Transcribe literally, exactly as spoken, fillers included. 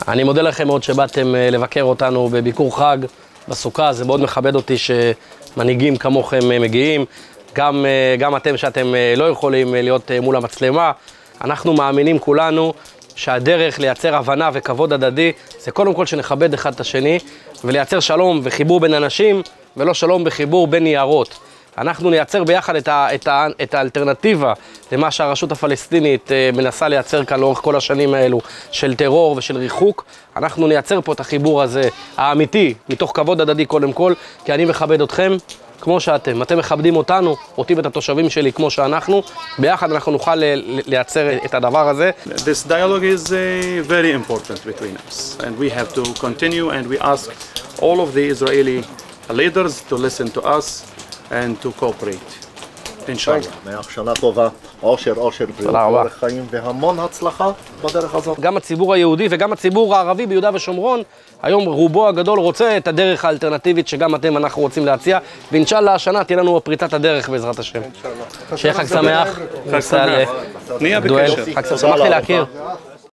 אני מודה לכם מאוד שבאתם לבקר אותנו בביקור חג בסוכה, זה מאוד מכבד אותי שמנהיגים כמוכם מגיעים, גם, גם אתם שאתם לא יכולים להיות מול המצלמה. אנחנו מאמינים כולנו שהדרך לייצר הבנה וכבוד הדדי זה קודם כל שנכבד אחד את השני ולייצר שלום וחיבור בין אנשים ולא שלום וחיבור בין ניירות. אנחנו נייצר ביחד את, ה, את, ה, את האלטרנטיבה למה שהרשות הפלסטינית מנסה לייצר כאן לאורך כל השנים האלו של טרור ושל ריחוק. אנחנו נייצר פה את החיבור הזה האמיתי מתוך כבוד הדדי קודם כל, כי אני מכבד אתכם כמו שאתם, אתם מכבדים אותנו, אותי ואת התושבים שלי כמו שאנחנו, ביחד אנחנו נוכל לייצר את הדבר הזה. This dialogue is uh, very important between us and we have to continue and we ask all of the Israeli leaders to listen to us and to cooperate. אינשאללה. שנה טובה, אושר, אושר, בריאות, אורך חיים והמון הצלחה בדרך הזאת. גם הציבור היהודי וגם הציבור הערבי ביהודה ושומרון, היום רובו הגדול רוצה את הדרך האלטרנטיבית שגם אתם אנחנו רוצים להציע, ואינשאללה השנה תהיה לנו פריצת הדרך בעזרת השם. שיהיה חג שמח. חג שמח. נהיה בקשר. חג שמח. שמחתי להכיר.